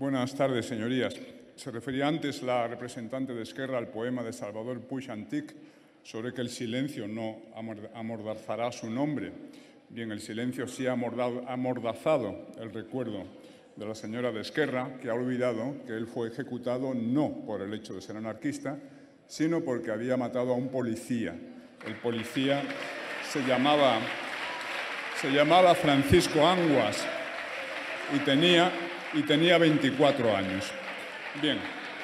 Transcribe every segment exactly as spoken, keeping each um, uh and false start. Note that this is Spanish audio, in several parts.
Buenas tardes, señorías. Se refería antes la representante de Esquerra al poema de Salvador Puig Antich sobre que el silencio no amordazará su nombre. Bien, el silencio sí ha amordazado el recuerdo de la señora de Esquerra, que ha olvidado que él fue ejecutado no por el hecho de ser anarquista, sino porque había matado a un policía. El policía se llamaba, se llamaba Francisco Anguas y tenía, y tenía veinticuatro años. Bien,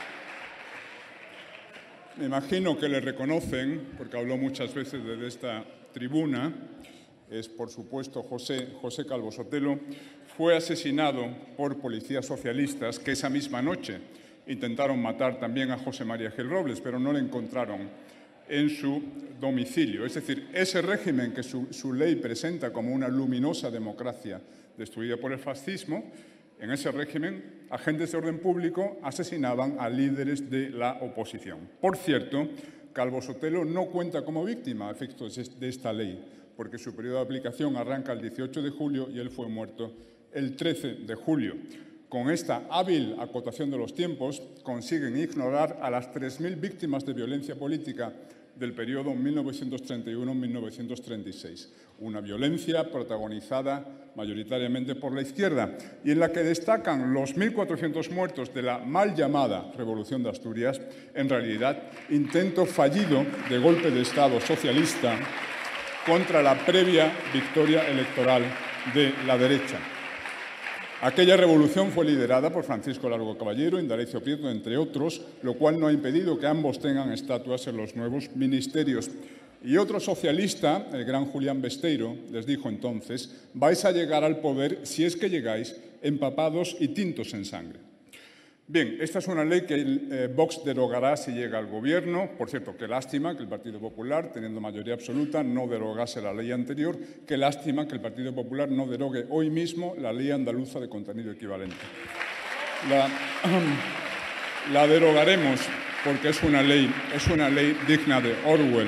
me imagino que le reconocen, porque habló muchas veces desde esta tribuna, es por supuesto José, José Calvo Sotelo, fue asesinado por policías socialistas que esa misma noche intentaron matar también a José María Gil Robles, pero no le encontraron en su domicilio. Es decir, ese régimen que su, su ley presenta como una luminosa democracia destruida por el fascismo, en ese régimen, agentes de orden público asesinaban a líderes de la oposición. Por cierto, Calvo Sotelo no cuenta como víctima a efectos de esta ley, porque su periodo de aplicación arranca el dieciocho de julio y él fue muerto el trece de julio. Con esta hábil acotación de los tiempos, consiguen ignorar a las tres mil víctimas de violencia política del periodo mil novecientos treinta y uno a mil novecientos treinta y seis. Una violencia protagonizada mayoritariamente por la izquierda y en la que destacan los mil cuatrocientos muertos de la mal llamada Revolución de Asturias, en realidad intento fallido de golpe de Estado socialista contra la previa victoria electoral de la derecha. Aquella revolución fue liderada por Francisco Largo Caballero, Indalecio Prieto, entre otros, lo cual no ha impedido que ambos tengan estatuas en los nuevos ministerios. Y otro socialista, el gran Julián Besteiro, les dijo entonces: vais a llegar al poder, si es que llegáis, empapados y tintos en sangre. Bien, esta es una ley que el, eh, Vox derogará si llega al gobierno. Por cierto, qué lástima que el Partido Popular, teniendo mayoría absoluta, no derogase la ley anterior. Qué lástima que el Partido Popular no derogue hoy mismo la ley andaluza de contenido equivalente. La, la derogaremos porque es una ley, es una ley digna de Orwell.